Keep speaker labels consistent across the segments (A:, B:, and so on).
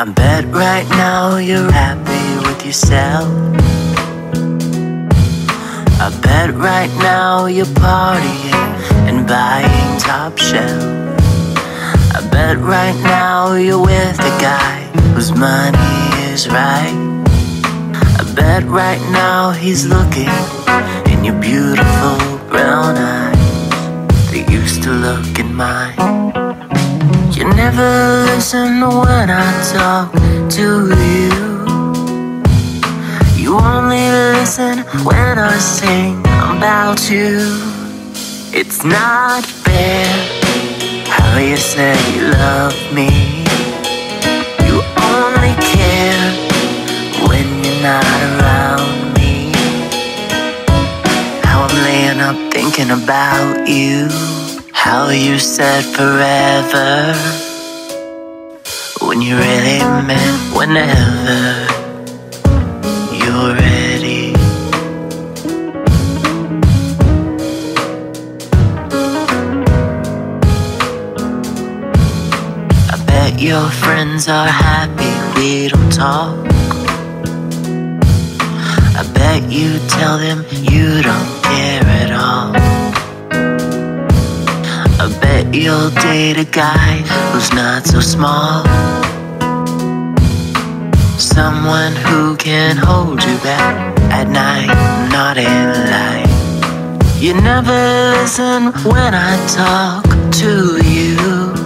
A: I bet right now you're happy with yourself. I bet right now you're partying and buying top shelf. I bet right now you're with a guy whose money is right. I bet right now he's looking in your beautiful brown eyes that used to look in mine. You never listen when I talk to you. You only listen when I sing about you. It's not fair how you say you love me. You only care when you're not around me. How I'm laying up thinking about you. How you said forever when you really meant whenever you're ready. I bet your friends are happy we don't talk. I bet you tell them you don't care at all. I bet you'll date a guy who's not so small. Someone who can hold you back at night, not in light. You never listen when I talk to you.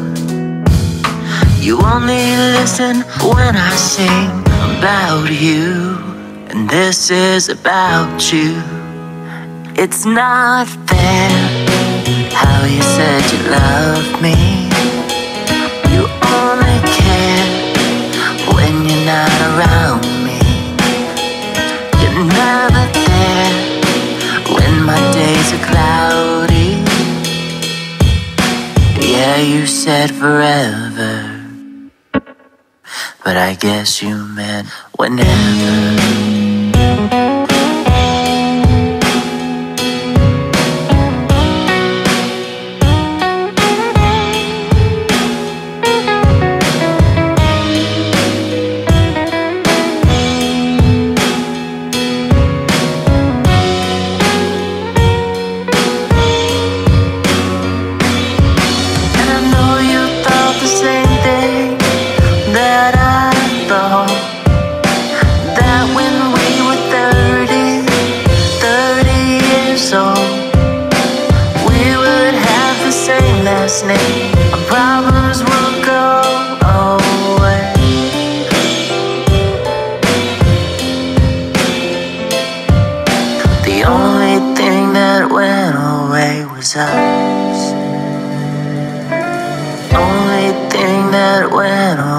A: You only listen when I sing about you. And this is about you. It's not fair how you said you love me. You only care when you're not around me. You're never there when my days are cloudy. Yeah, you said forever, but I guess you meant whenever. Name. Our problems will go away. The only thing that went away was us. Only thing that went away